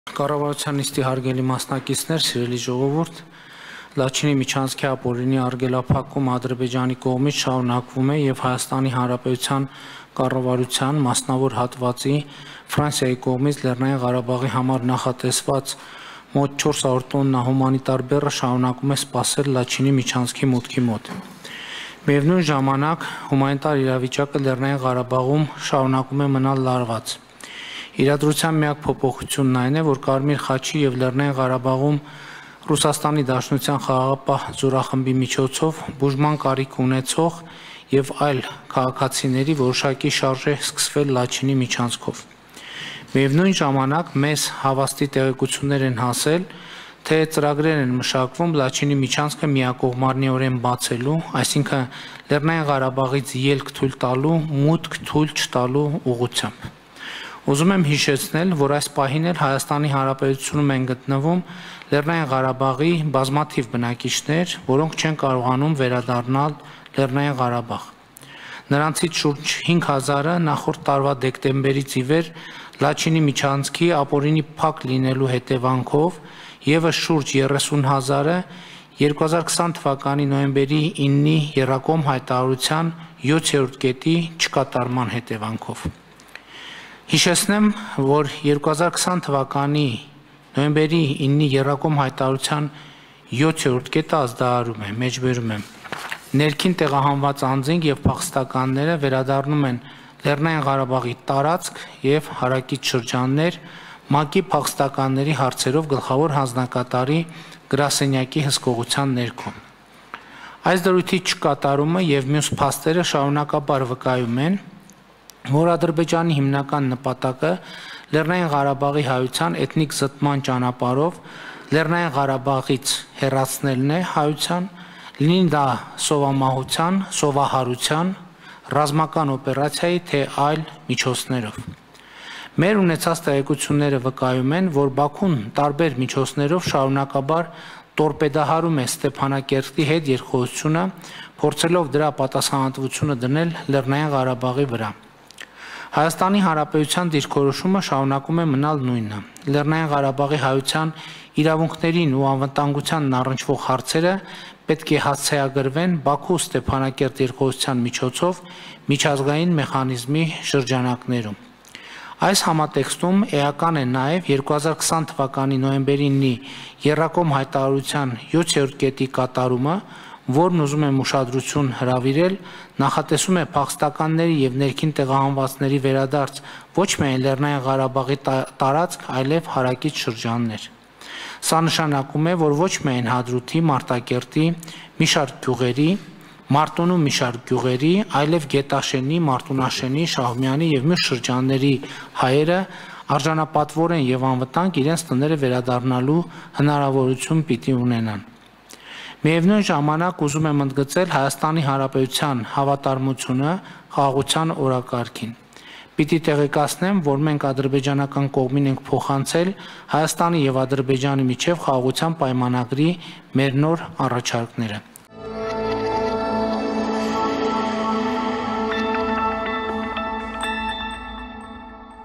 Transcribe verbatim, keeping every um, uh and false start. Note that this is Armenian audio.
Կառավարության նիստի հարգելի մասնակիցներ, սիրելի ժողովուրդ, Լաչինի միջանցքի ապօրինի արգելափակում Ադրբեջանի կողմից շարունակվում է եւ Հայաստանի Հանրապետության կառավարության մասնավոր հատվածի Ֆրանսիայի կողմից Լեռնային Ղարաբաղի համար նախատեսված մոտ չորս հարյուր տոննա հումանիտար բեռը շարունակում է սպասել Լաչինի միջանցքի մուտքի մոտ։ Միևնույն ժամանակ հումանիտար իրավիճակը Լեռնային Ղարաբաղում շարունակում է մնալ լարված։ Իրադրության միակ փոփոխությունն այն է, որ Կարմիր խաչի եւ Լեռնային Ղարաբաղում Ռուսաստանի Դաշնության խաղաղապահ զորախմբի միջոցով բուժման կարիք ունեցող եւ այլ քաղաքացիների որոշակի շարժ է սկսվել Լաչինի միջանցքով։ Միևնույն ժամանակ մեզ հավաստի տեղեկություններ են հասել, թե ծրագրեր են մշակվում Լաչինի միջանցքը միակողմարնիորեն բացելու, այսինքն Լեռնային Ղարաբաղից ելք թույլ տալու, մուտք թույլ չտալու ուղղությամբ։ Ուզում եմ հիշեցնել, որ այս պահին էլ Հայաստանի Հանրապետությունում են գտնվում Լեռնային Ղարաբաղի բազմաթիվ բնակիչներ, որոնք չեն կարողանում վերադառնալ Լեռնային Ղարաբաղ։ Նրանցից շուրջ հինգ հազարը նախորդ տարվա դեկտեմբերից ի վեր Լաչինի միջանցքի ապօրինի փակ լինելու հետևանքով եւս շուրջ երեսուն հազարը երկու հազար քսան թվականի նոյեմբերի իննի եռակողմ հայտարարության յոթերորդ կետի չկատարման հետևանքով։ Հիշեցնեմ, որ երկու հազար քսան թվականի նոյեմբերի իննի եռակողմ հայտարարության յոթերորդ կետը ազդարարում է, մեջբերում եմ։ Ներքին տեղահանված անձինք եւ փախստականները վերադառնում են Լեռնային Ղարաբաղի տարածք եւ հարակից շրջաններ ՄԱԿ-ի փախստականների հարցերով գլխավոր հանձնակատարի գրասենյակի հսկողության ներքո։ Այս դրույթի չկատարումը եւ մյուս փաստերը շարունակաբար վկայում են, որ Ադրբեջանի հիմնական նպատակը Լեռնային Ղարաբաղի հայության էթնիկ զտման ճանապարհով Լեռնային Ղարաբաղից հեռացնելն է հայության, լինի դա սովամահության, սովահարության, ռազմական օպերացիայի, թե այլ միջոցներով։ Մեր ունեցած տեղեկությունները վկայում են, որ Բաքուն տարբեր միջոցներով շարունակաբար տորպեդահարում է Ստեփանակերտի հետ երկխոսությունը, փորձելով դրա պատասխանատվությունը դնել Լեռնային Ղարաբաղի վրա։ Հայաստանի Հանրապետության դիրքորոշումը շարունակում է մնալ նույնը։ Լեռնային Ղարաբաղի հայության իրավունքներին ու անվտանգությանն առնչվող հարցերը պետք է հասցեագրվեն Բաքու Ստեփանակերտ երկխոսության միջոցով միջազգային մեխանիզմի շրջանակներում։ Այս համատեքստում էական է նաև երկու հազար քսան թվականի նոյեմբերի իննի եռակողմ հայտարարության յոթերորդ կետի կատարումը, որն ուզում եմ ուշադրություն հրավիրել, նախատեսում է փախստականների եւ ներքին տեղահանվածների վերադարձ ոչ միայն Լեռնային Ղարաբաղի տարածք, այլև հարակից շրջաններ։ Սա նշանակում է, որ ոչ միայն Հադրութի, Մարտակերտի, մի շարք գյուղերի, Մարտունու մի շարք գյուղերի, այլև Գետաշենի, Մարտունաշենի, Շահումյանի եւ մյուս շրջանների հայերը արժանապատվոր են եւ անվտանգ իրենց տները վերադառնալու հնարավորություն պիտի ունենան։ Միևնույն ժամանակ ուզում եմ ընդգծել Հայաստանի Հանրապետության հավատարմությունը խաղաղության օրակարգին։ Պիտի տեղեկացնեմ, որ մենք ադրբեջանական կողմին ենք փոխանցել Հայաստանի եւ Ադրբեջանի միջև խաղաղության պայմանագրի մեր նոր առաջարկները։